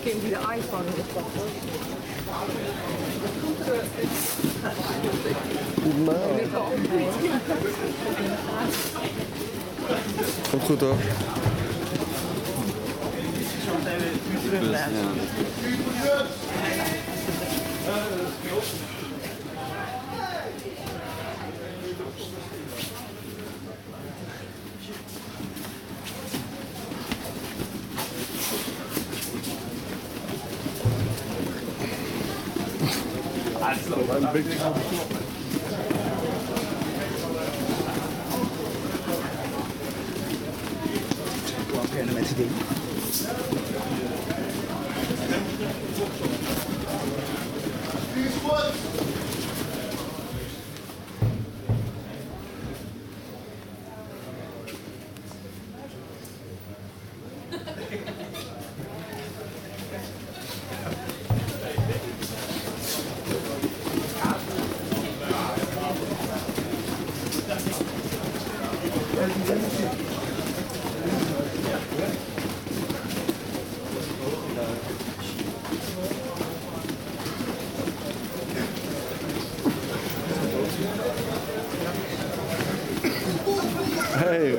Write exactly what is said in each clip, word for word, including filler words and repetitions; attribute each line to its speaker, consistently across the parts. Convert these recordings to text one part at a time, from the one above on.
Speaker 1: kind die de iPhone in de pakt.
Speaker 2: Komt goed hoor. Een beetje
Speaker 3: gewoon kennen met die dingen.
Speaker 2: Hey.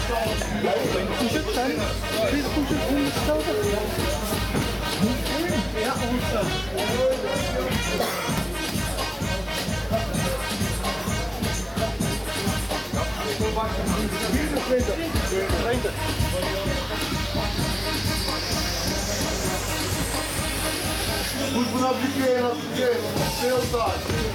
Speaker 3: Push-ups zijn. Vier push-ups, honderd stoten. Ja, honderd stoten. twintig.
Speaker 1: Goed vanaf die keer, vanaf die keer, stilstaan.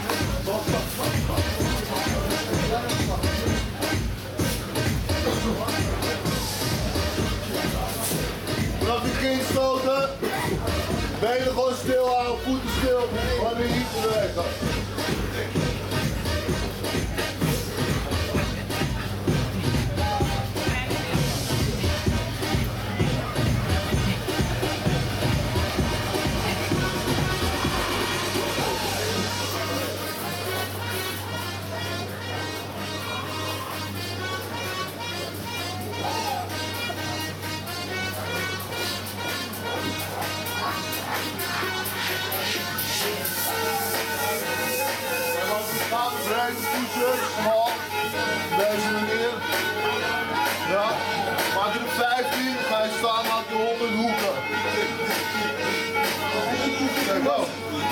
Speaker 1: Vanaf die keer stoten. Benen gewoon stil houden, voeten stil, gewoon weer niet bewegen. Breed push-ups, omhoog, op deze manier. Ja, maak je er vijftien, ga je staan, maak je honderd hoeken. Kijk, go.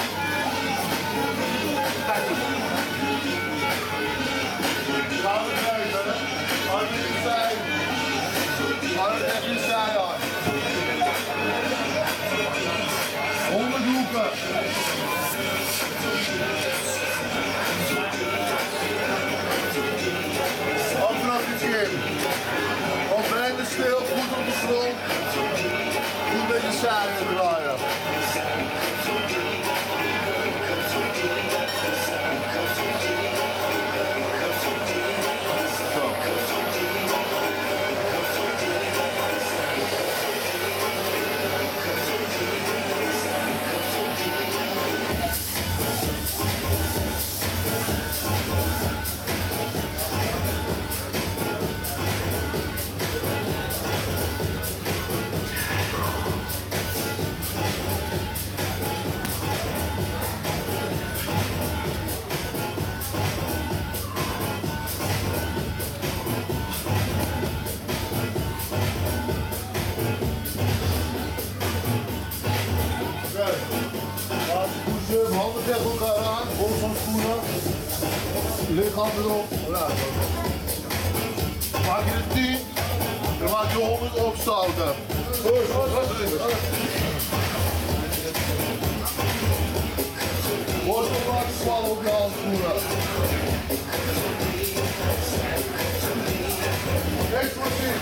Speaker 1: Ga het beter, hè? Hard in de zij. Hard echt in de zij aan. honderd hoeken. Op vanaf je kin. Op benen stil, goed op de grond. Goed met je zijde draaien. Handen tegen elkaar aan, borst van schoenen, lichaam erop. Maak je er tien, dan maak je honderd opstoten. Borst op laten vallen op je handschoenen. Explosief.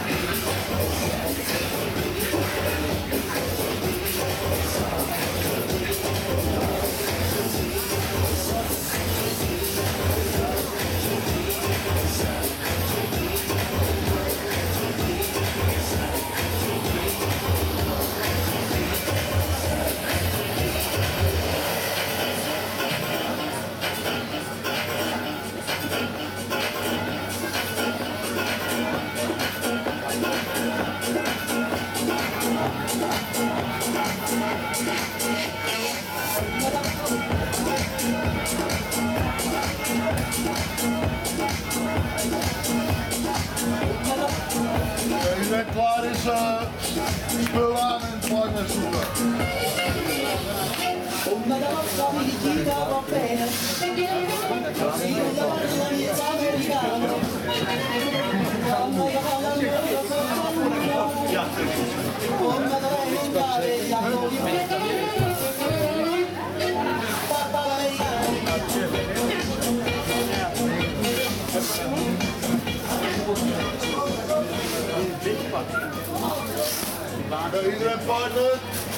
Speaker 1: Je bent klaar is uh, spul aan en partner zoeken. Ja, iedereen partner?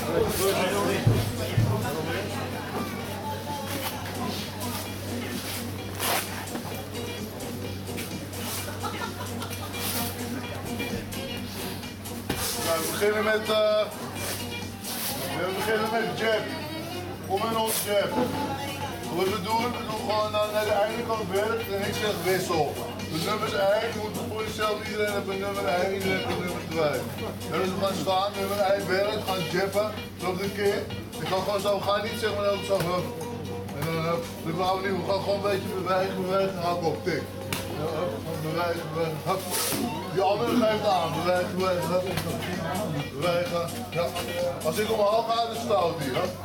Speaker 1: Nou, we beginnen met, uh, we beginnen met jab. Kom in ons jab. Wat we doen, we doen gewoon naar, naar de eindkant werk en ik zeg wissel. Dus nummers één, je moet voor jezelf, iedereen heeft een nummer één, iedereen heeft een nummer twee. En dus we gaan staan, nummer één werk, gaan jabben, nog een keer. Ik ga gewoon zo, we gaan niet zeg maar altijd zo hup. En dan hup, dat gaan we niet, we gaan gewoon een beetje bewegen, bewegen, hakken op, tik. Bewegen, bewegen. Hup. Die andere geeft aan. Bewegen, bewegen. Hup. Bewegen. Ja. Als ik omhoog ga, dan stout hij. Hup.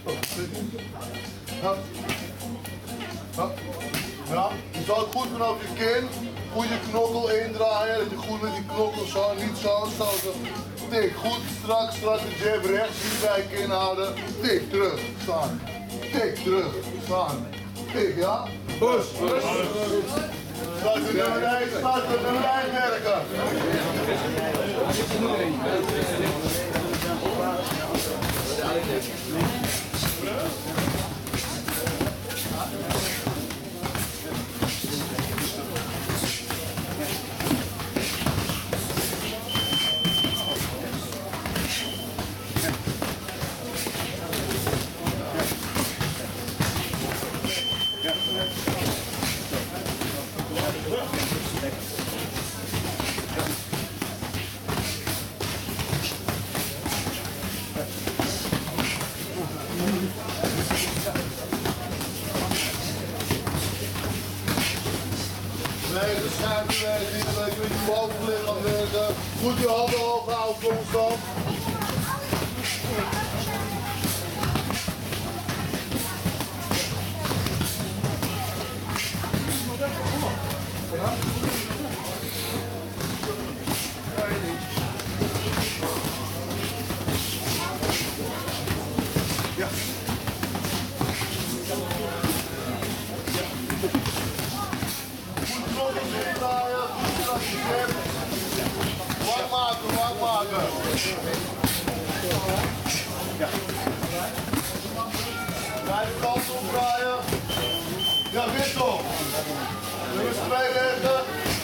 Speaker 1: Hup. Hup. Ja. Je zal het goed vanaf je kin. Goed je knokkel indraaien. Dat je goed met die knokkel zo, niet zo stoten. Tik. Goed strak, strak de jab rechts. Niet bij je kin houden. Tik. Terug. Staan. Tik. Terug. Staan. Tik. Ja. Push. Start de nummer één, start de nummer één werken. Nee, de schuifbeweging, niet lekker met je bovenlichaam werken. Goed je handen hoog houden constant. Ja. Wak maken, wak maken. Ja. Bij de kant omdraaien. Ja, wissel. Nummer twee leggen.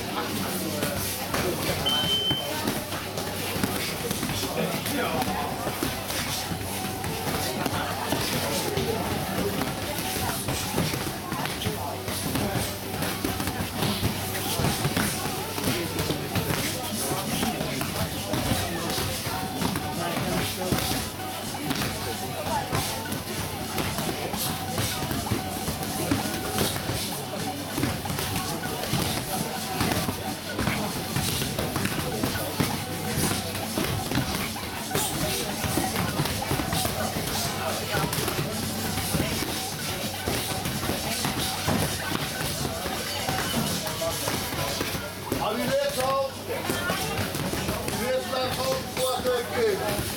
Speaker 1: Hou die rechts hoog. Die rechts blijft hoog, vlak in.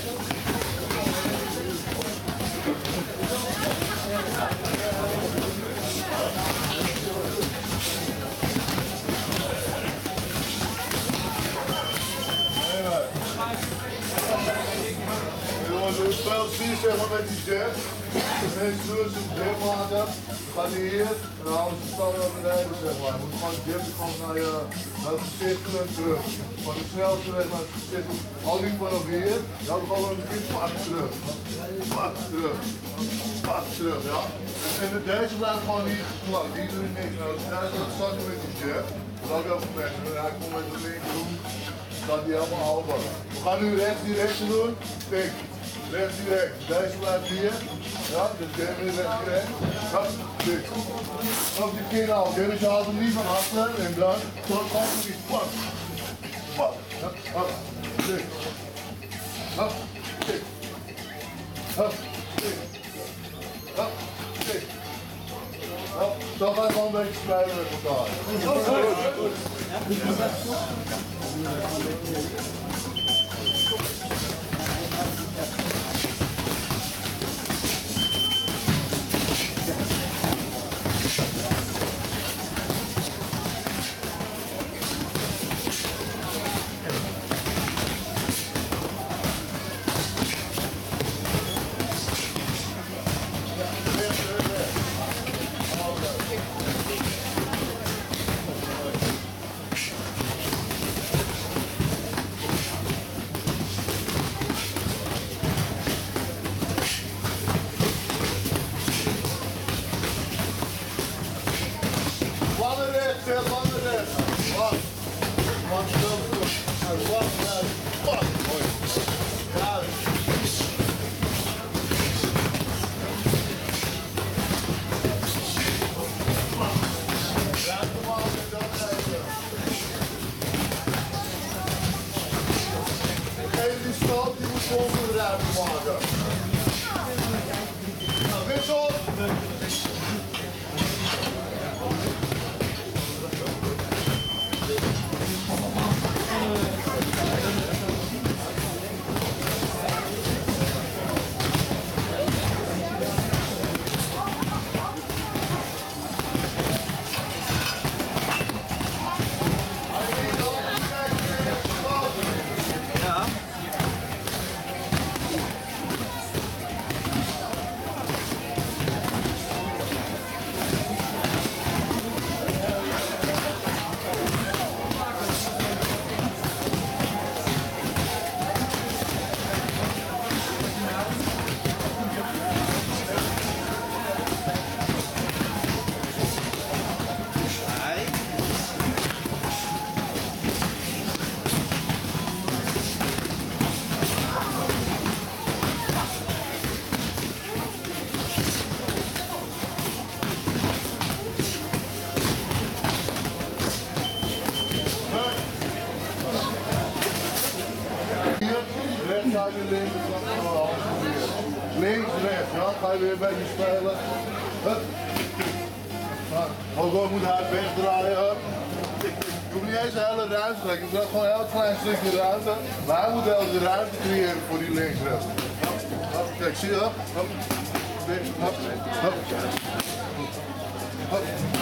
Speaker 1: Jongens, we spelen vier zeg maar met die jab. De mensen doen ze een jab maken. Gaan die hier en dan halen ze staan naar beneden zeg maar. Je moet gewoon jab gewoon naar je naar het gezicht en terug. Van de snelste weg naar het gezicht. Al die vanaf hier. Ja, dan gaan we een keer pak terug. Pak terug. Pak terug, ja. En de deze blijft gewoon hier geplakt. Hier doe je niks. Nou, deze gaat starten met die jab. Dat is ook heel veel mensen. Hij komt met de linkerhoek. Staat die helemaal open. We gaan nu rechts die rechts doen. Tik. Rechts direct, deze blijft hier. Ja, dus de weer rechts direct. Ja, tik. Op die kin al, dus je haalt hem niet van achter en dan tot gewoon die pak. Pak. Ja, hop, tik. Hop, tik. Hop, tik. Hop, tik. Hop, dan ga je gewoon een beetje spelen met elkaar. ruimte maken. Nou, wissel. Rechts naar je linkerkant. Links, rechts. Ja, ga je weer een beetje spelen. Hup. Nou, ook wel moet hij wegdraaien. Hup. Je hoeft niet eens de hele ruimte te trekken. Je hebt gewoon een heel klein stukje ruimte. Maar hij moet wel de ruimte creëren voor die links, rechts. Hup. Kijk, zie je? Hup. Hup. Hup. Hup. Hup.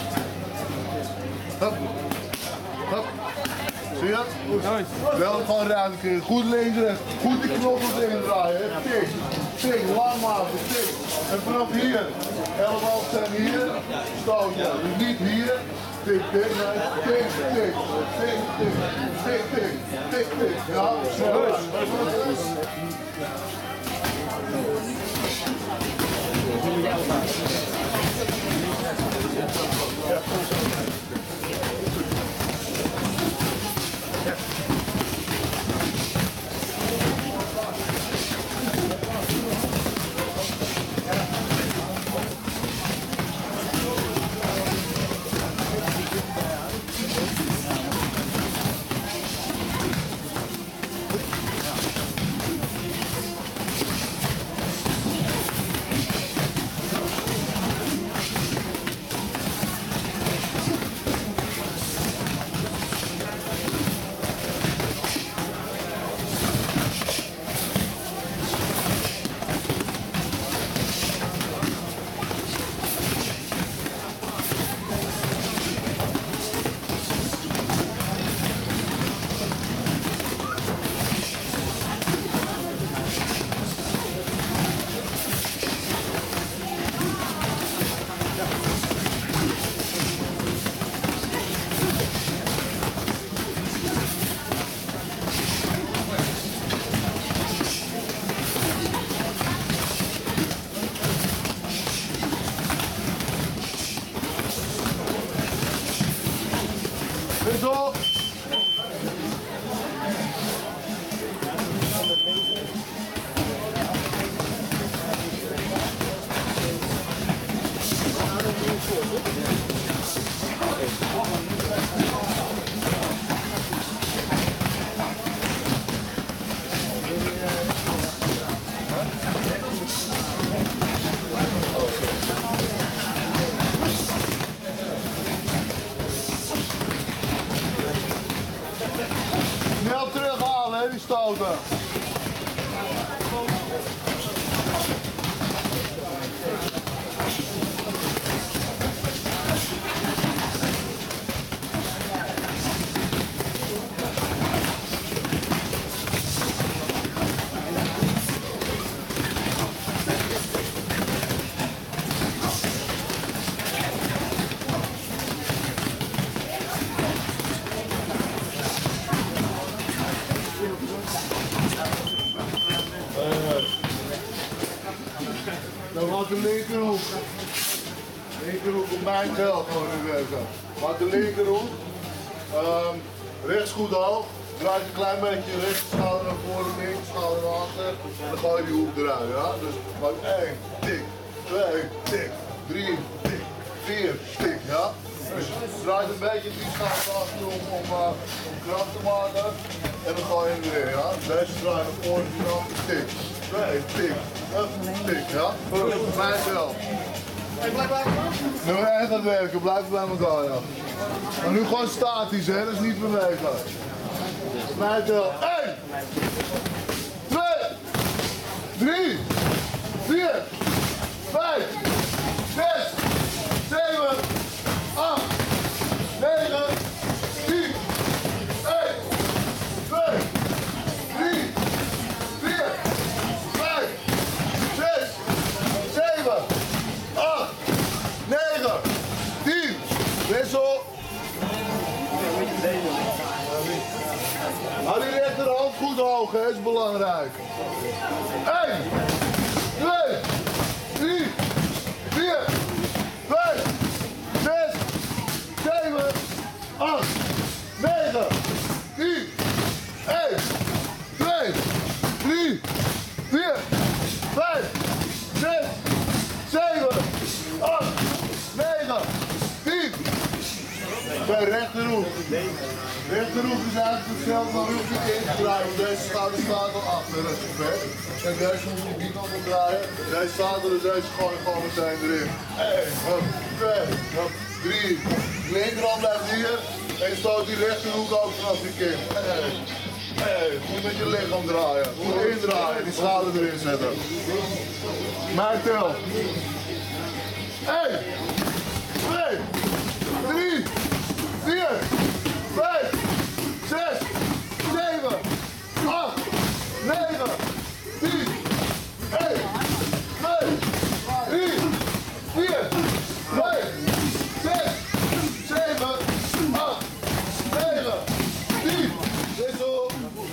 Speaker 1: Hup. Hup. Zie je dat? Nice. Wel gewoon ruimte creëren. Goed links, rechts. Goed die knoppels indraaien. Tik. Tik. Lang maken. Tik. En vanaf hier. Elleboog zijn hier. Stoot je. Dus niet hier. Tik, tik. Nee. Tik, tik. Tik, tik. Tik, tik. Tik, tik. Ja, snel. Wissel! Snel terughalen, hè, die stoten. Dan gaat de linkerhoek. Linkerhoek op mijn geld gewoon nu werken. Maak de linkerhoek. Um, rechts goed hoog. Draai een klein beetje rechts, schouder naar voren, links, schouder naar achter. En dan gooi je die hoek eruit, ja? Dus maak één, tik, twee, tik, drie, tik, vier, tik, ja? Dus draait een beetje die schakel achter om, om, uh, om kracht te maken. En dan ga je hem erin, ja. Deze draait naar voren, dan tik. Twee, tik, up, tik, ja. Mij wel. Nummer één gaat werken, blijf bij elkaar, ja. Maar nu gewoon statisch, hè, dat is niet bewegen. Mij wel. één, twee, drie, vier, vijf, zes, zeven, acht, negen, tien, één, twee, drie, vier, vijf, zes, zeven, acht, negen, tien. Wissel. Hou die rechterhand goed hoog, hè, is belangrijk. één, twee, drie, vier, vijf, zes, zeven, acht, negen, tien, één, twee, drie, vier, vijf, zes, zeven, acht, negen, tien. Bij rechterhoek. Rechterhoek is eigenlijk hetzelfde, maar hoef je in te draaien. Deze schouder staat al achter, dat is perfect. En deze moet je die kant op draaien. Deze staat er, dus deze gooi je gewoon meteen erin. één, twee, drie. De linkerhand blijft hier. En je stoot die rechterhoek ook vanaf die kin. één, twee. Goed met je lichaam draaien. Goed indraaien, die schouder erin zetten. Mijn tel. één, twee, drie, vier, vijf, zes, zeven, acht, negen, tien, één, twee, drie, vier, vijf, zes, zeven, acht, negen, tien. Wissel.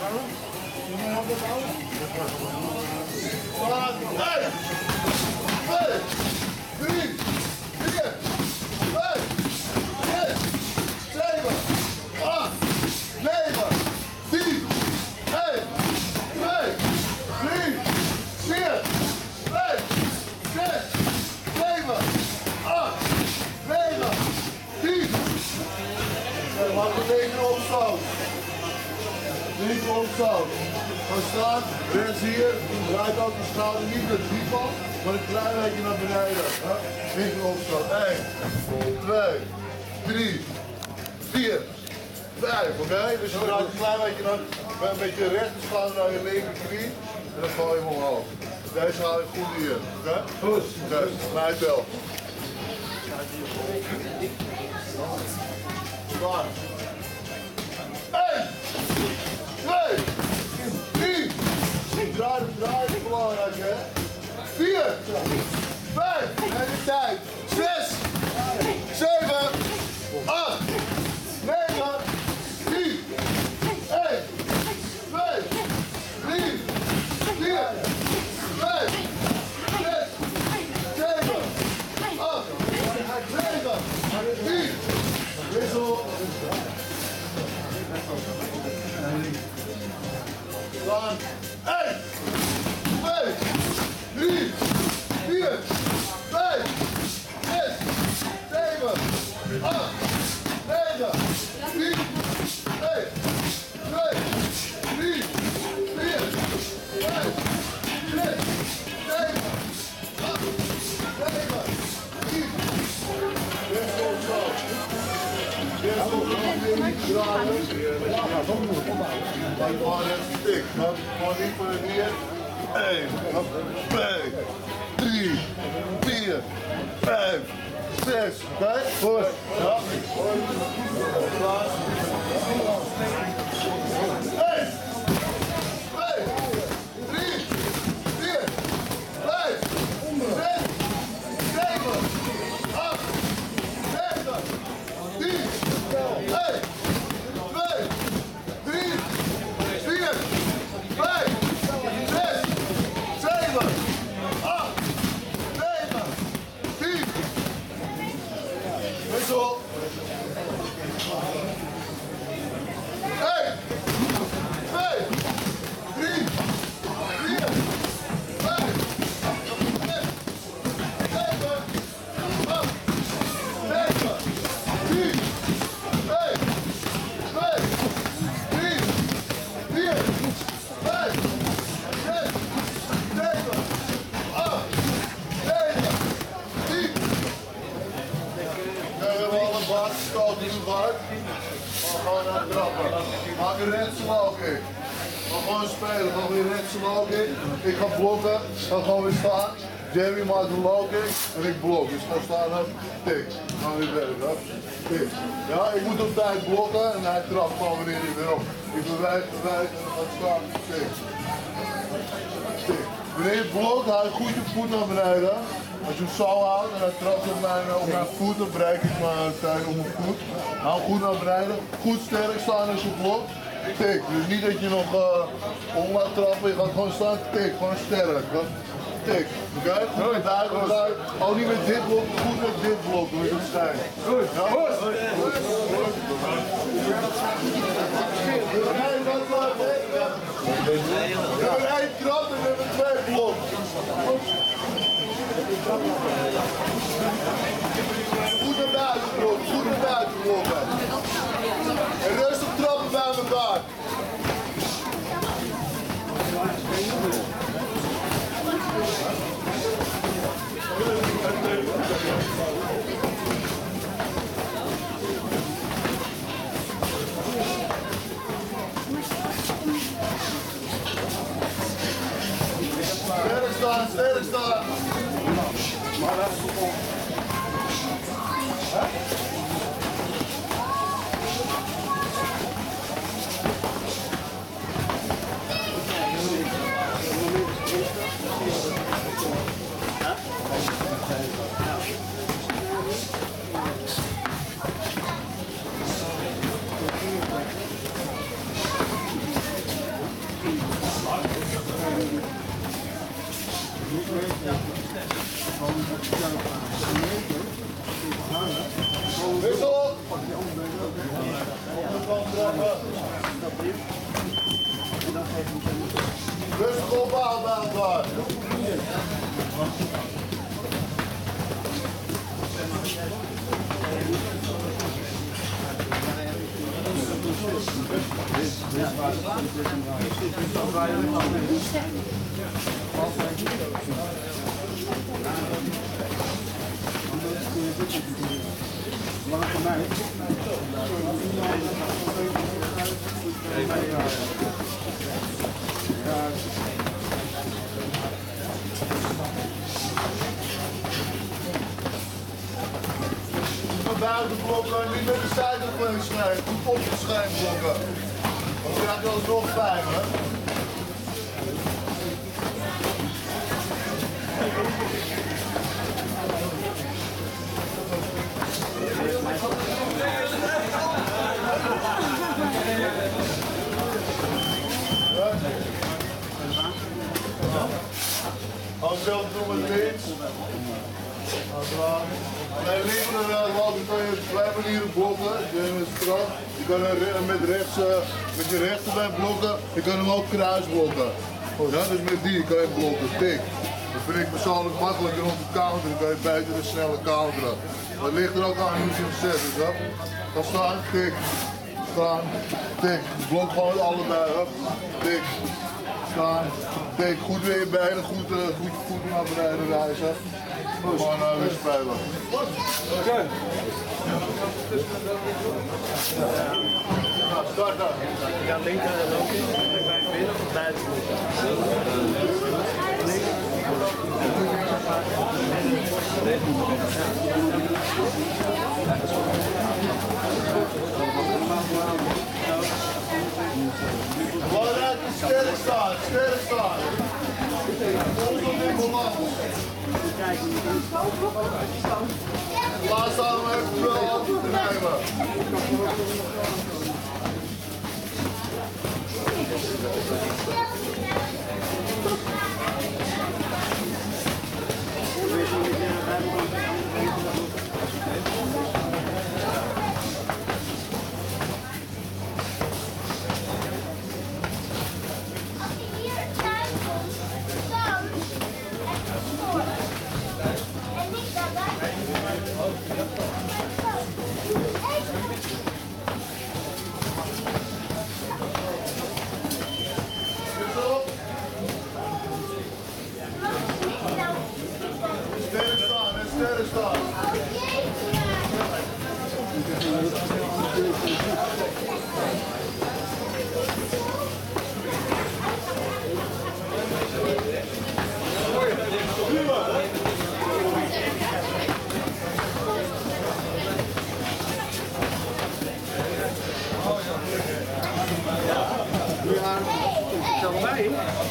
Speaker 1: één, twee, drie, vier, vijf, zes, zeven, acht, negen, tien, één, twee, drie, vier, vijf, zes, zeven, acht, negen, tien. Maak het linker opstoot. Linker opstoot. Ga staan, rechts hier, draait ook de schouder niet naar diep af, maar een klein beetje naar beneden. Linker opstoot. één, twee, drie, vier, vijf, oké? Okay? Dus je draait een klein beetje naar, een beetje rechter schouder naar je linkerknie en dan gooi je hem omhoog. Deze haal je goed hier, oké? Okay? Goed. Oké, mij tel. Klaar. één, twee, drie, draai, draai is belangrijk, hè? vier, vijf, en de tijd. zes, zeven, acht, negen, tien, één, twee, drie, vier, vijf, zes, zeven, acht, negen, tien. Wissel. Dan één, twee, drie, vier, vijf, zes, zeven, acht, negen, tien, één, twee, drie, vier, vijf, zes, zeven, acht, negen, tien. Wissel zo. Wissel draaien. Maar gewoon even stik. Gewoon niet voor het hier. één, twee, drie, vier, vijf, zes. Kijk, goed. Ja. Klaar. één, twee, drie, vier, vijf, zes, zeven, acht, negen, tien. één, twee, drie, vier, vijf, zes, zeven, acht, negen, tien. Wissel. trappen. Maak een rechtsloop in. We gaan gewoon spelen, we gaan weer rechtsloop in. Ik ga blokken, dan gaan we staan. Jamie maakt een low kick en ik blok. Dus gewoon staan op, tik. Dan gaan we weer verder. Tik. Ja, ik moet op tijd blokken en hij trapt gewoon wanneer hij wil. Ik bewijs, bewijs en dan gaat staan. Tik. Tik. Wanneer je blokt, haal je goed je voet naar beneden. Als je hem zo houdt en hij trapt op mijn, op mijn voet, dan bereik ik mijn tijd op mijn voet. Hou goed naar beneden. Goed sterk staan als je blokt. Tik. Dus niet dat je nog uh, om laat trappen, je gaat gewoon staan. Tik. Gewoon sterk. Hè? Tik. Oké? Okay? Goed met duidelijk. Ook niet met dit blok, goed met dit blok. Doe je het schijn. Goed. Ja? Goed. Goed. Nee, wat laat ik? We hebben één trap en we hebben twee blokken. Goed naar buiten blokken, goed naar buiten blokken. En rustig trappen bij elkaar. Sterk staan, sterk staan. Wissel! Rustig opbouwen bij elkaar.
Speaker 3: Lang voor mij.
Speaker 1: Buiten blokken, niet met de zijde schrijven, goed op de schijn blokken. Dan krijg je alsnog pijn, hè? Als je zelf doen met links. Nee, liever uh, lopen kan je op twee manieren blokken. Je bent strak. Je kan hem met, rechts, uh, met je rechterbeen blokken. Je kan hem ook kruis blokken. Ja, dus met die kan je blokken. Tik. Dat vind ik persoonlijk makkelijker om te counteren. Dan kan je beter en sneller counteren. Maar het ligt er ook aan hoe je hem zet. Dus, hè. Ga staan, tik. Staan, tik. Blok gewoon allebei. Hè. Tik. Staan, tik. Goed weer je benen, goed, uh, goed je voeten naar beneden wijzen. Gewoon uh, weer spelen. Oké. Okay. Nou, start dan.
Speaker 4: Ik ga linker en lopen. Ik ben binnen of buiten.
Speaker 1: Belangrijk is sterk staan, sterk staan. Volgens in balans. Laat staan om eventueel af te nemen.
Speaker 4: bij.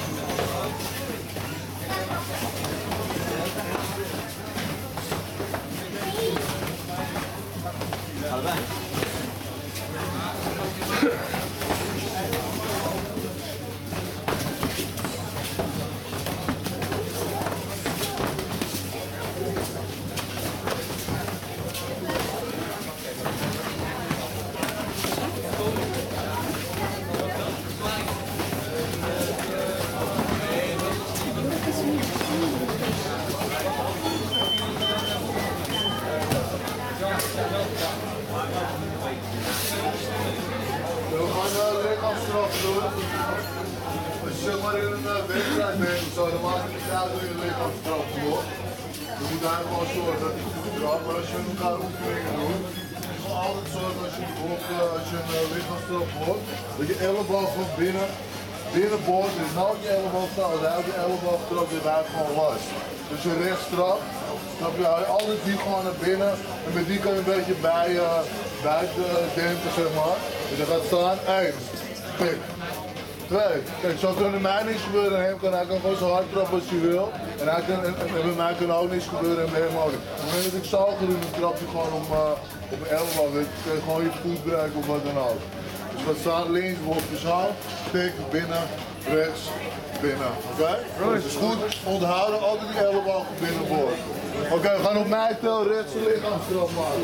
Speaker 1: We gaan de lichaamsstraf doen. Als je zeg maar in een uh, wedstrijd bent of zo, dan maakt het niet uit hoe je lichaamsstraf wordt. Je moet eigenlijk wel zorgen dat je goed trapt, maar als je met elkaar oefeningen doet, moet je gewoon altijd zorgen als je, bijvoorbeeld, uh, als je een uh, lichaamsstraf wordt, dat je elleboog van binnen, binnenboord, dus nou je elleboog staat, dan houdt je elleboog trap je lijf gewoon los. Dus je rechts trapt, dan hou je altijd die gewoon naar binnen en met die kan je een beetje bij, uh, bij de dempen, zeg maar. Dus je gaat staan, één, pik, twee. Kijk, zo kan er mij niks gebeuren en hem kan, hij kan gewoon zo hard trappen als hij wil. En, hij kan, en, en bij mij kan ook niks gebeuren en bij hem ook niet. Op het moment dat ik zo ga doen, dan trap je gewoon om, uh, op mijn elleboog, dan kun je gewoon je voet breken of wat dan ook. Dus je gaat staan, links, wordt dus zo, pik, binnen, rechts, binnen, oké? Okay? Dus goed onthouden, altijd die elleboog binnenboord. Oké, okay, we gaan op mij tel rechts de lichaamstrap maken.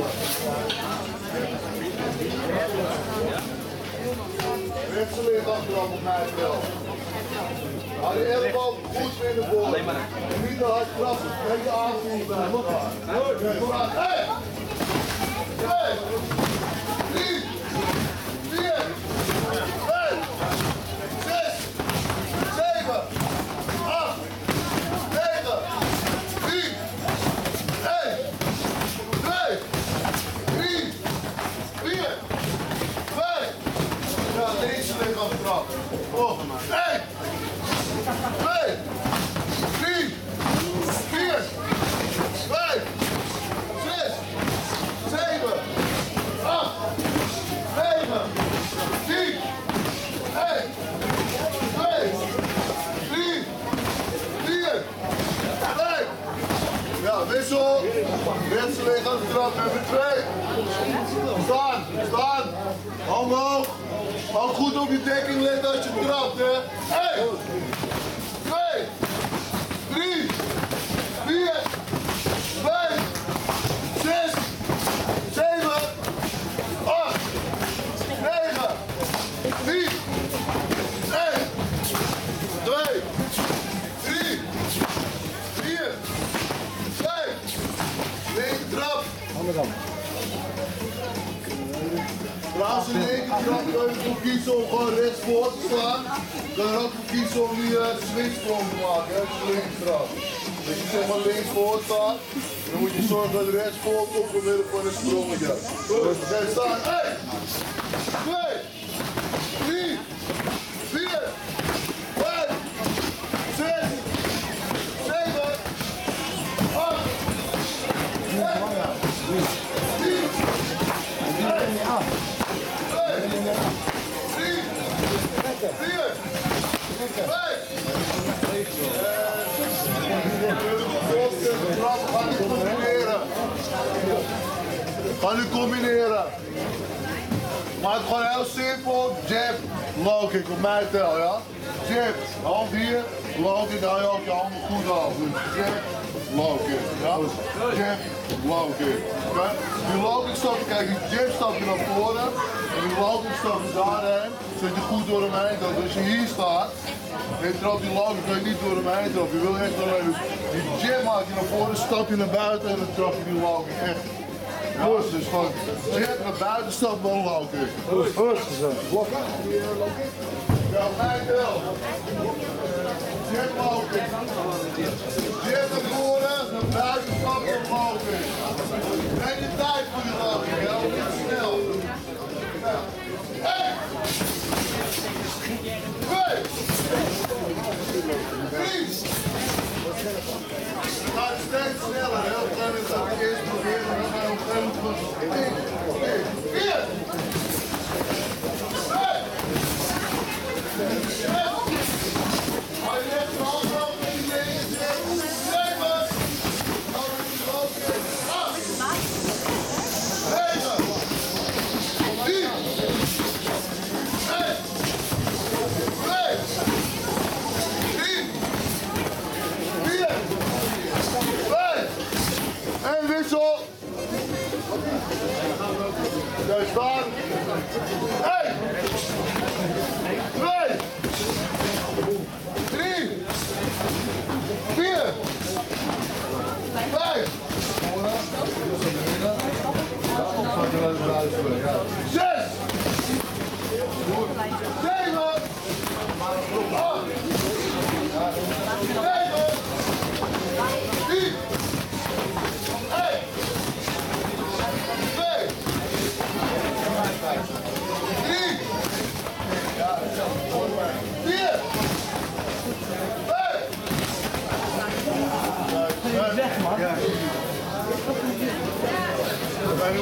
Speaker 1: Rechts de lichaamstrap op mij tel. Hou die elleboog goed binnenboord. En niet te hard trappen, kijk je aanvoelen bij elkaar. Oké, kom aan. Hey! Twee! Drie! Vier! Vijf! Zes! Zeven! Acht! Negen! tien! één! twee! drie! vier! vijf! Ja, deze lichaamstrap. Oh, één! twee! drie! vier! vijf! zes! zeven! acht! negen! tien! één! twee! drie! vier! vijf! Ja, wissel. Rechtse lichaamstrap nummer twee. Staan, staan. Omhoog. Hou goed op je dekking letten als je trapt, hè. één, twee, drie, vier, vijf, zes, zeven, acht, negen, tien, één, twee, drie, vier, vijf, linker trap. Trouwens, in één keer kan je ervoor kiezen om gewoon rechts voor te slaan. Je kan er ook voor kiezen om die uh, switchsprong te maken, hè, als je links trap. Dus je zeg maar links voor staat, dan moet je zorgen dat je rechts voor komt voor midden van een sprongetje. Goed, oké, staan. één, twee, drie, vier, vijf, zes, zeven, acht, negen, tien, één. drie, vier, vijf. Ga nu combineren. Ga nu combineren. Maar het is gewoon heel simpel. Jab, low kick op mij tel, ja? Jab, hand hier, low kick, hou je ook je handen goed af. Dus jab, low kick, ja? Jab, low kick. Okay? Die low kick stap je, kijk, die jab stap je naar voren. En die low kick stap je daarheen, zodat je goed door hem heen gaat. Dus als je hier staat, en je trapt die low kick, kan je niet door hem heen trappen. Je wil echt alleen, dus die jab maak je naar voren, stap je naar buiten en dan trap je die low kick echt. Goed, dus van jab naar buiten, stap dan low kick. Goed, blok uit. Ja, mij wel. Jab low kick. Jab naar voren, naar buiten, stap dan low kick. Neem je tijd voor die low kick, ja, niet snel. één, twee, drie. Het gaat steeds sneller, heel klein is dat. Eerst proberen, dan gaan we op een gegeven moment één, twee, vier, vijf, zes,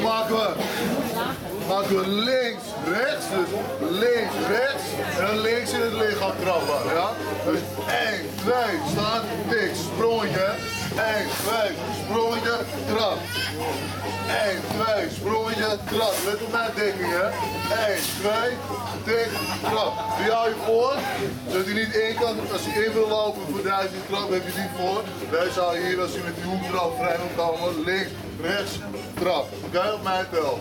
Speaker 1: maken we, maken we links, rechts, dus links, rechts en dan links in het lichaam trappen, ja? Dus één, twee, staan, tik, sprongetje, één, twee, sprongetje, trap. één, twee, sprongetje, trap. Let op mijn dekking, hè. één, twee, tik, trap. Die hou je voor, zodat hij niet in kan. Als hij in wil lopen voor duizend trap, heb je die voor. Deze hou je hier als je met die hoektrap vrij moet komen. Links, rechts, trap. Oké, okay, op mijn tel.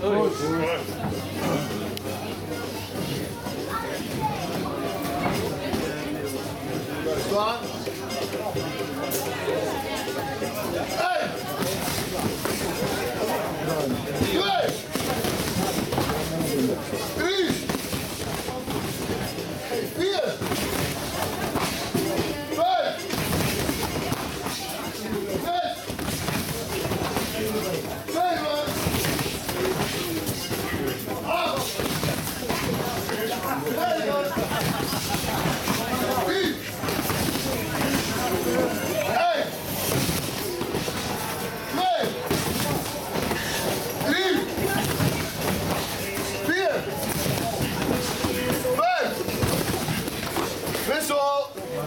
Speaker 1: Staan. Hey! Twee! Drie! Vier! Vijf! Zes! Zeven! Acht! Negen! Tien! één, twee, drie, vier, vijf. Wissel.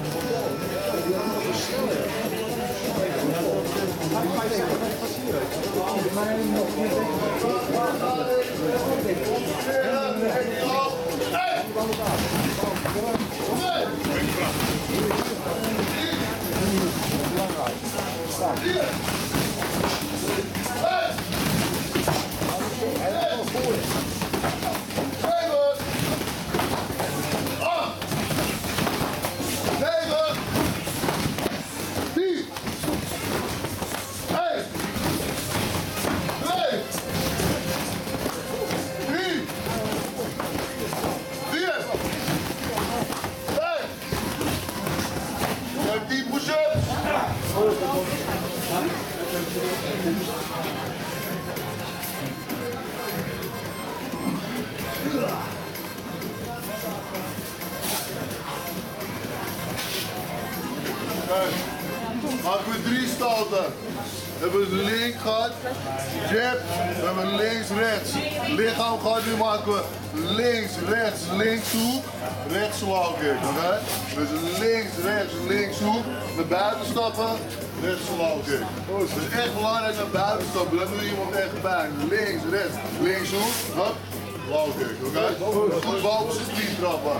Speaker 1: Maken we drie stoten. We hebben link gehad, jab, we hebben links, rechts. Lichaam gehad, nu maken we links, rechts, links hoek, rechts slow kick, oké? Okay? Dus links, rechts, links hoek, naar buiten stappen, rechts slow kick. Het is echt belangrijk naar buiten stappen, dan doe je iemand echt bij. Links, rechts, links hoek, hop, slow kick, oké? Okay? Goed boven zijn knie trappen.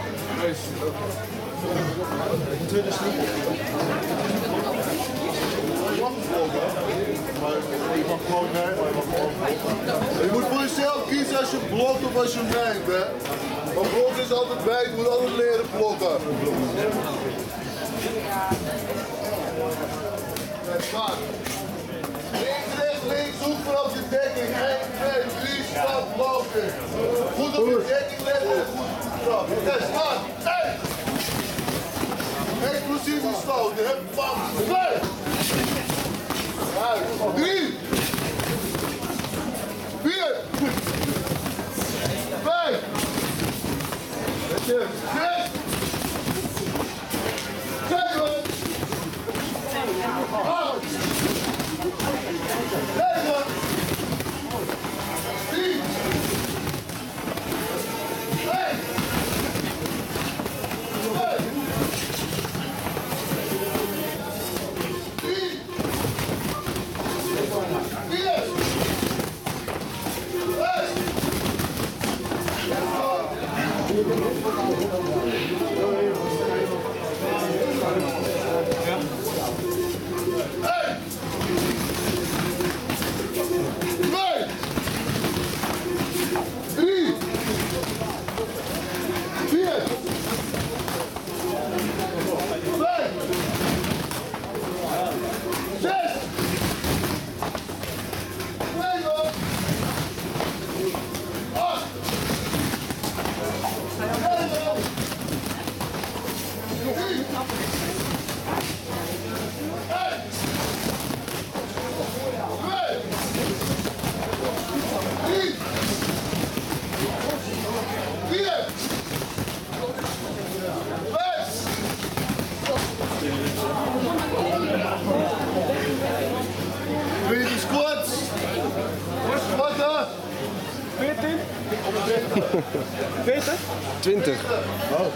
Speaker 1: Je moet voor jezelf kiezen als je blokt of als je neemt, hè. Maar blokken is altijd beter, je moet altijd leren blokken. Gaat. Links, rechts, links, zoek vanaf je dekking. één, twee, drie, stap, blokken. Goed op je dekking letten en goed trap. Oké, start. één. Explosief stoten, hè. Bam. twee. Drie. Vier. Vijf. Zes. Zeven. Acht. Negen. Tien. Elf. Twaalf. Drie. Vier. Vijf.
Speaker 3: veertig?
Speaker 2: twintig.
Speaker 3: Oh.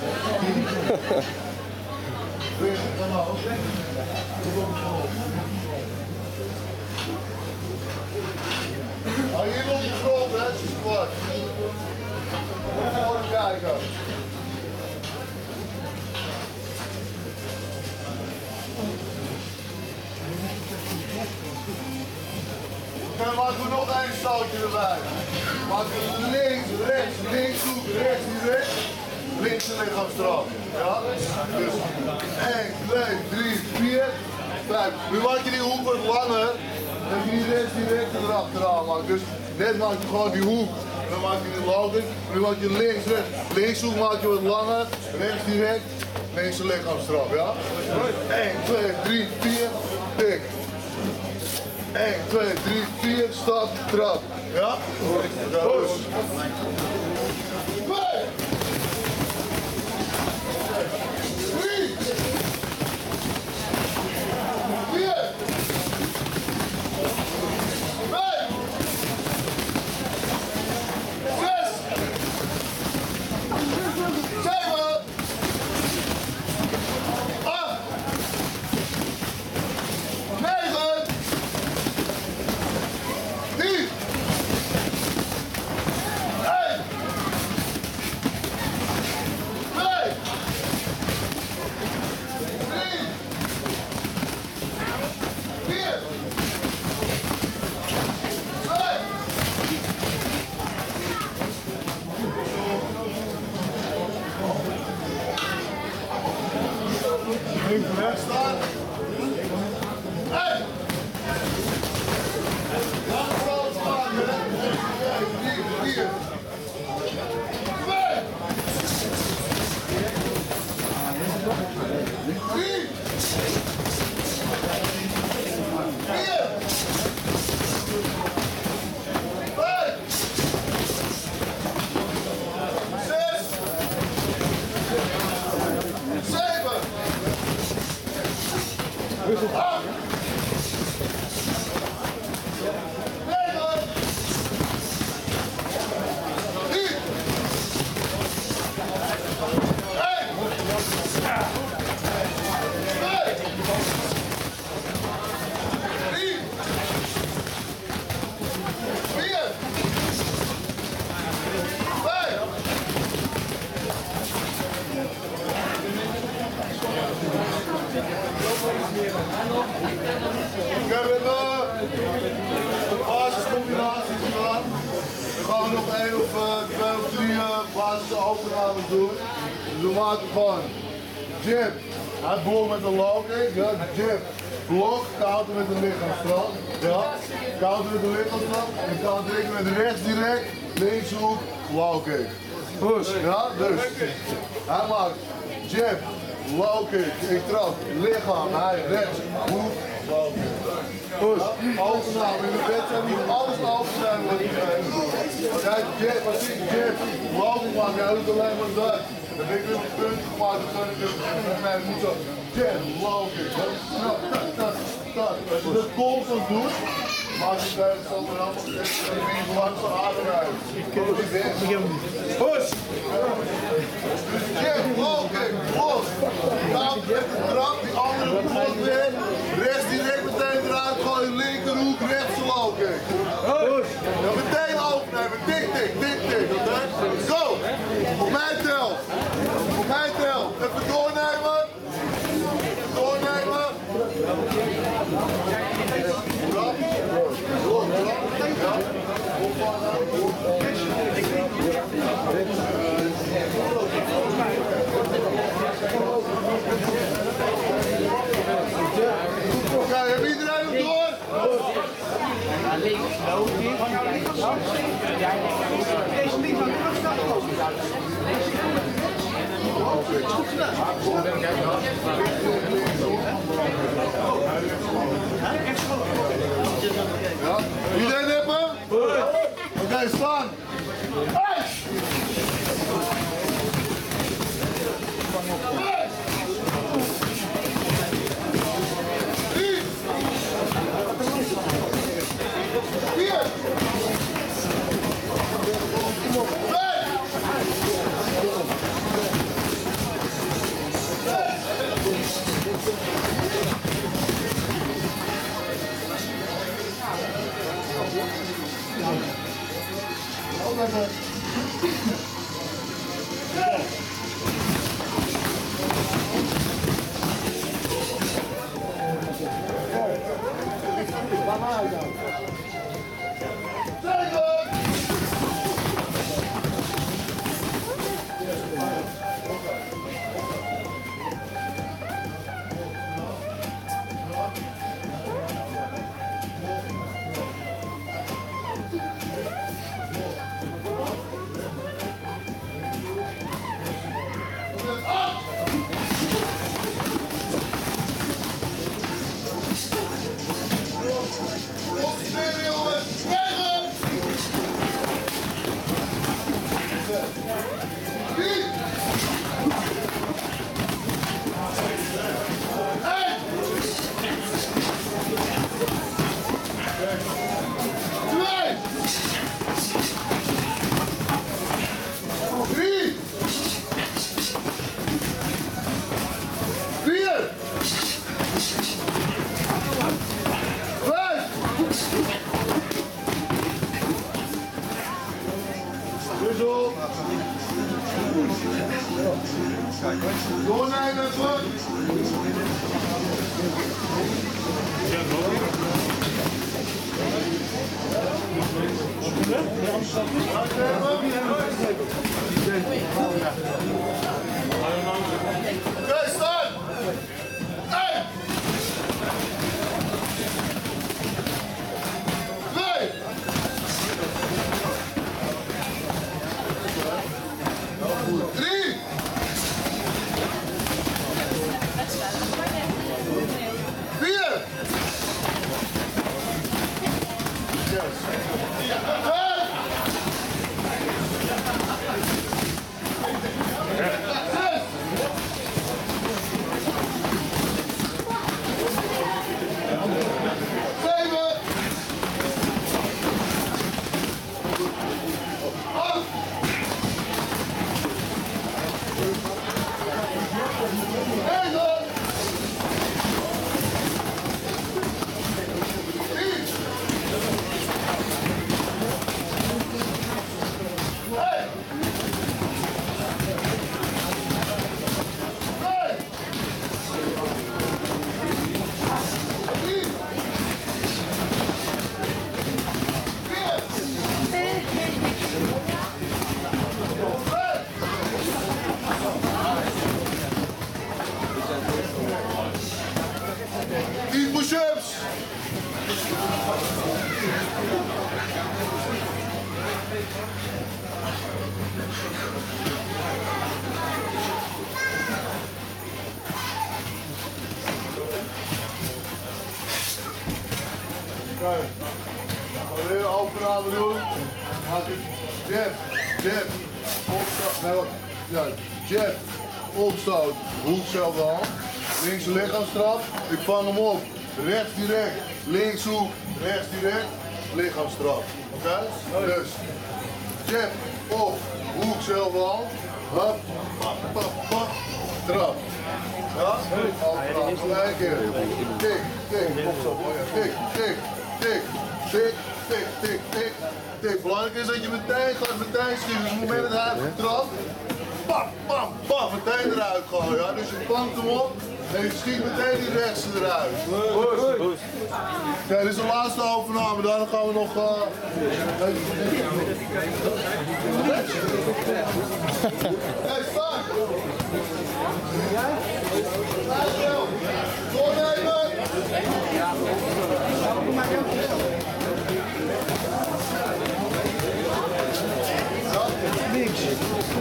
Speaker 1: Hou hier op de grond, hè, als je squat. Moet je gewoon kijken. Dan maken we nog één stootje erbij. Maken we links, rechts, links, zoek, rechts, rechts. Links de lichaamstrap. Ja? Dus één, twee, drie, vier, vijf. Nu maak je die hoek wat langer. Dat je niet rechts direct erachteraan maakt. Dus net maak je gewoon die hoek. Dan maak je die logisch. Nu maak je links, rechts. Linkshoek maak je wat langer. Rechts direct. Links de lichaamstrap. Ja? één, twee, drie, vier. Tik. één, twee, drie, vier, stap, trap. Ja? Push. twee. drie. vier. vijf. zes. zeven. acht. negen. tien. één. twee. drie. vier. vijf. Even rechts staan. één. Langzaam staan, hè. drie, vier. twee. drie. vier. vijf. zes. zeven. acht. negen. tien. één. twee. drie. vier. vijf. Ik heb een uh, basiscombinaties gedaan. Dan gaan we nog één of uh, twee of drie uh, basisoefeningen doen. Dus we maken gewoon jab, hij blok met een low kick, ja, jab, blok, counter met een lichaamstrap, ja, counter met een lichaamstrap en counter ik met rechts direct, linkshoek, low kick. Push, ja, dus hij maakt jab, low kick, ik trap, lichaam, hij rechts, hoek, low kick. Push, overname, in de bed zijn niet alles overname wat ik gegeven. Als hij jab, als ik jab, low kick maak, hij doet alleen maar dat. Dan ben ik weer een punt gemaakt, dan kan ik met mij moet zo jab, low kick. Nou, tak, tak, tak. Als je dat constant doet, maak je tegenstander allemaal gezegd en dan ben je langzaam adem uit. Push! Dus jab, low kick, los. Daar met de trap, die andere blok weer. Rest direct meteen eruit, gooi je linkerhoek, rechts low kick. Push! Dan meteen overnemen, tik, tik, tik, tik, oké? Go! Op mijn tel! Op mijn tel! Even doornemen! Doornemen! Trap! Door, trap! Ja! Oké, heb iedereen hem door?
Speaker 3: Links, loop hier. Deze links aan de kant.
Speaker 1: Ja? Iedereen hebben? Oké, okay, staan! Hey! Hey! Drie! Vier! Vijf! Doornemen, goed. Oké, staan! Eén! Twee! Drie! Vier! tien push-ups. Kijk, we weer overgave doen. Maak ik jab, jab, opstoot, nee wat, ja, jab, opstoot, hoek zelfde hand. Links de lichaamstrap, ik vang hem op. Rechts direct, links hoek, rechts direct, lichaamstrap. Oké? Okay? Dus, jab, op, hoek zelfde hand. Hop, pap, pap, pap, trap. Ja? Overal, gelijk keer. Tik, tik, tik, tik, tik, tik, tik, tik, tik, tik. Belangrijk is dat je meteen gaat, meteen schieten. Dus op het moment dat hij heeft getrapt, pam, pam, pam, meteen eruit gooien. Ja? Dus je pankt hem op. En je schiet meteen die rechtse eruit. Kijk, dit is de laatste overname, daarna gaan we nog... Uh... Hey, staan! Doornemen! Niks.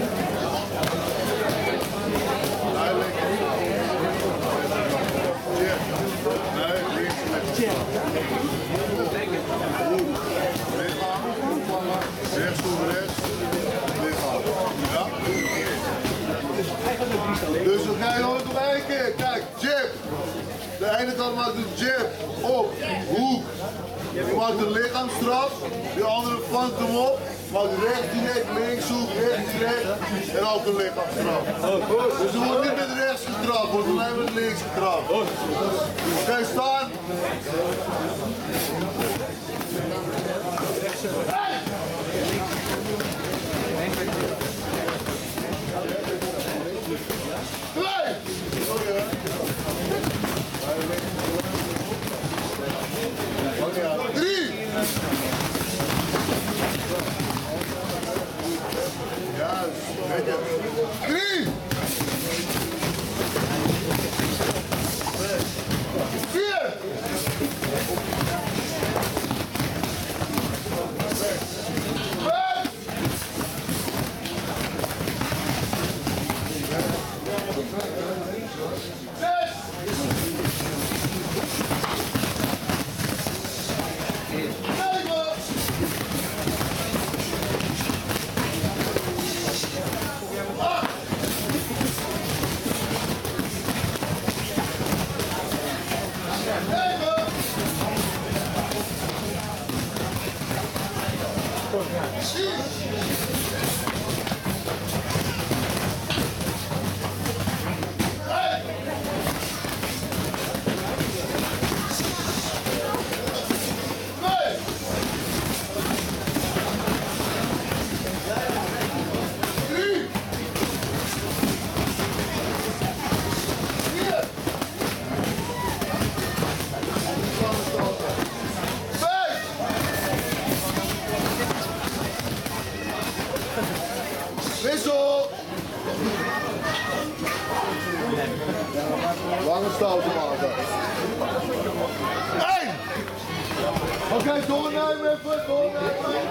Speaker 1: Nee, links. Lichaam. Rechts toe, rechts. Lichaam. Ja. Dus we gaan nog één keer. Kijk, jab. De ene kant maakt de jab op, hoek. Je maakt de lichaamstrap. De andere vangt hem op. Maakt rechts direct, links hoek, rechts direct. En ook een lichaamstrap. Dus er wordt niet met rechts getrapt, wordt alleen met links getrapt. Oké, okay, staan. Twee! Oké. Drie. Vier. Vijf. Zes. Wissel! Lange stouten maken. Eén! Oké, okay, doornemen even, doornemen.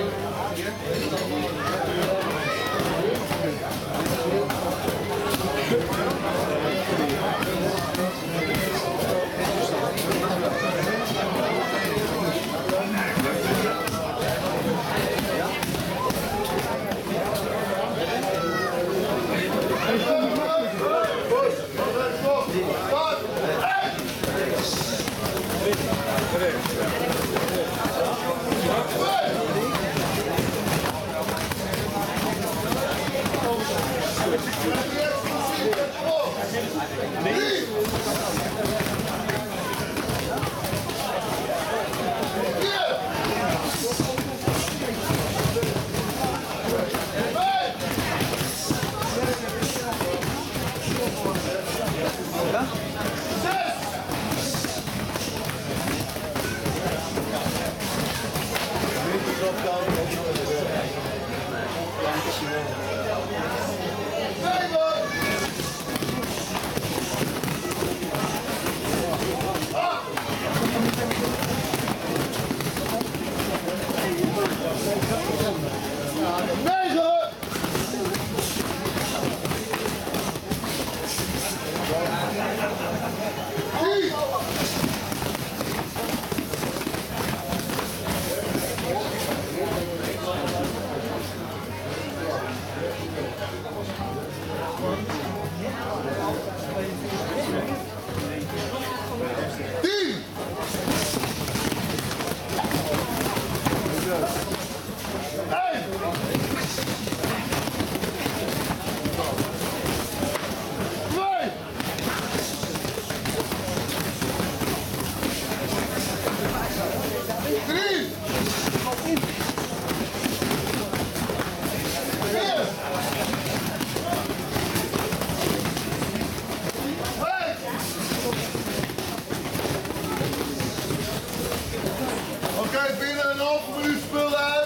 Speaker 1: Oké, binnen een half minuut spullen uit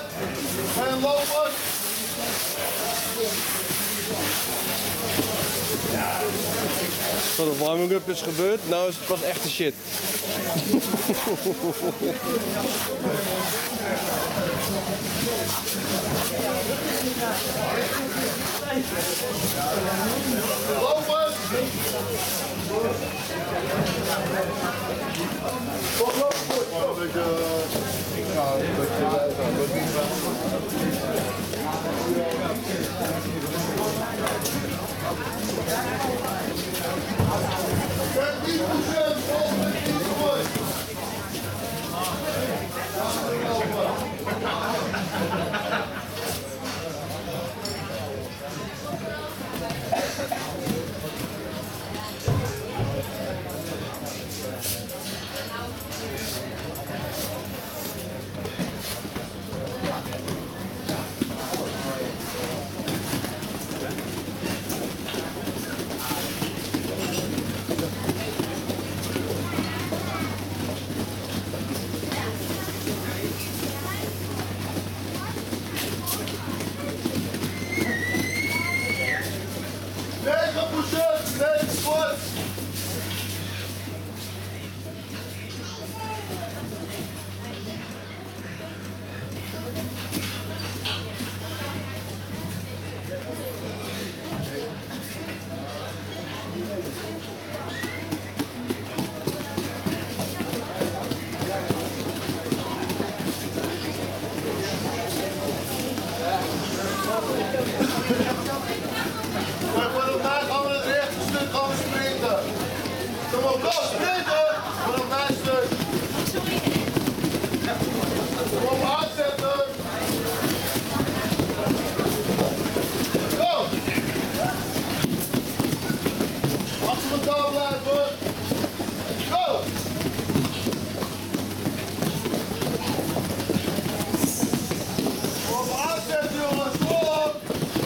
Speaker 1: en lopen.
Speaker 2: Wat een warming-up is gebeurd, nou is het pas echte shit.
Speaker 1: Lopen! Toch lopen goed. Een beetje... Ja, een beetje... Kijk, niet procent, volgens mij niet goed. negen push-ups, negen squats. Kijk, vanaf daar gaan we het rechte stuk gaan we sprinten. Kom op, kom, sprinten! Vanaf daar stuk. Kom op, aanzetten. Go! Achter elkaar blijven. Go! Kom op, aanzetten jongens, kom op!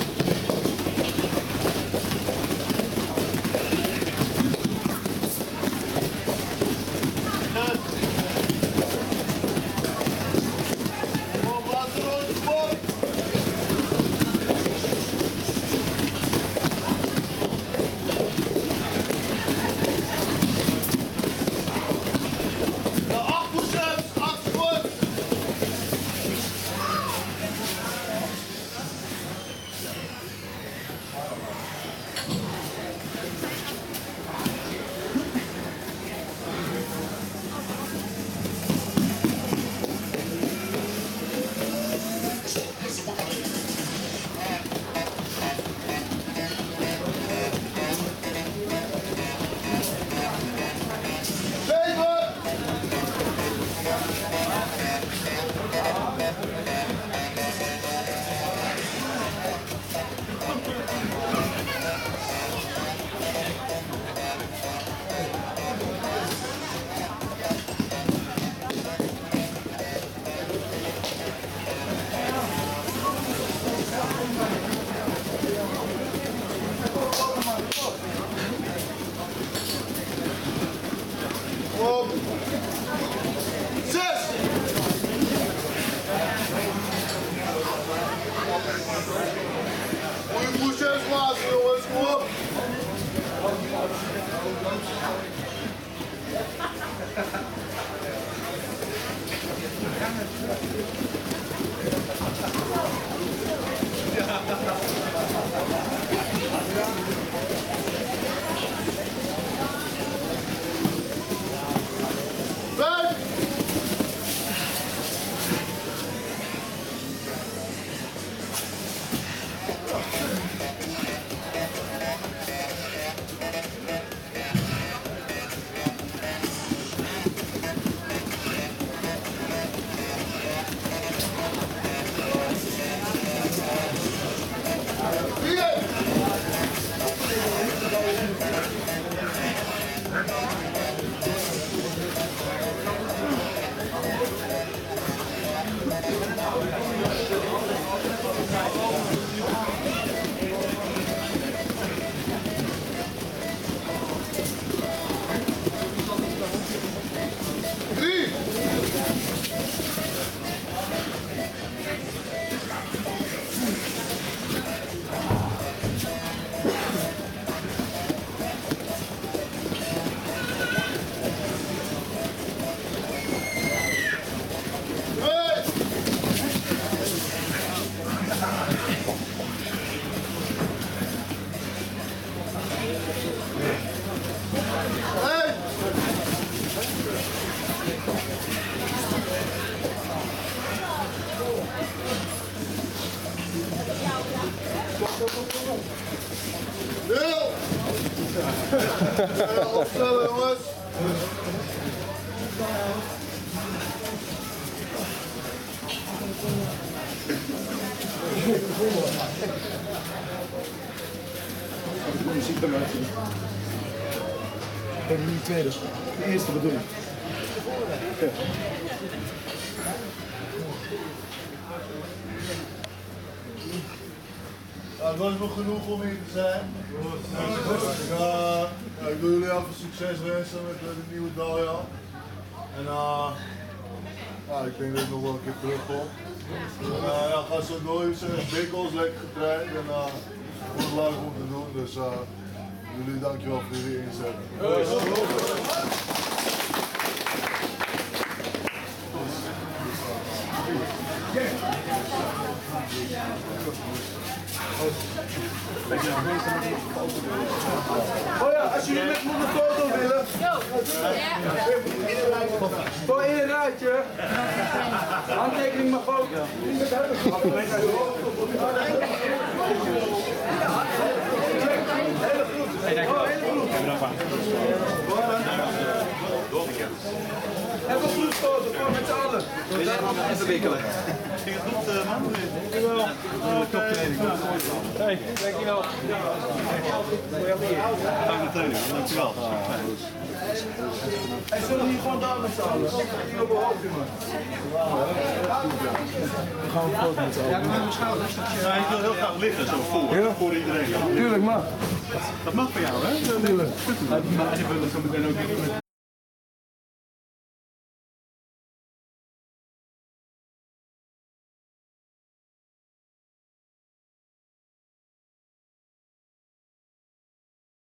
Speaker 1: Op. Zes. Goeie push-ups laatst, jongens. Kom op. Vijf. Drie. Nul! Opstellen jongens!
Speaker 3: Muziek eruit. Ik ben nu de tweede. De eerste bedoel ik.
Speaker 1: Ja, het was nog genoeg om hier te zijn. Ja, ja, ik wil jullie even succes wensen met uh, de nieuwe Dalia. En uh, ja, ik denk dat ik nog wel een keer terugkom. En uh, ja, ga zo door, je bikels lekker getraind. En uh, vond het leuk om te doen, dus uh, jullie dankjewel voor jullie inzet.
Speaker 3: Oh ja, als jullie met me een foto willen. Voor in een rijtje. Handtekening mag ook. Even een groepsfoto voor met z'n allen.
Speaker 5: Even wikkelen. Ging het goed, uh, man? Dankjewel. Hey, dankjewel. Fijne training, dankjewel.
Speaker 3: En zullen we hier gewoon daar met z'n allen? Hier op een hoofdje, man. We gaan een foto met z'n allen. Ja, maar mijn schouders.
Speaker 5: Ja, ik wil heel graag liggen, zo voor,
Speaker 3: Ja?
Speaker 5: voor iedereen.
Speaker 3: Tuurlijk, man.
Speaker 5: Dat mag voor jou, hè?
Speaker 3: Tuurlijk.
Speaker 5: Maar die willen zo meteen ook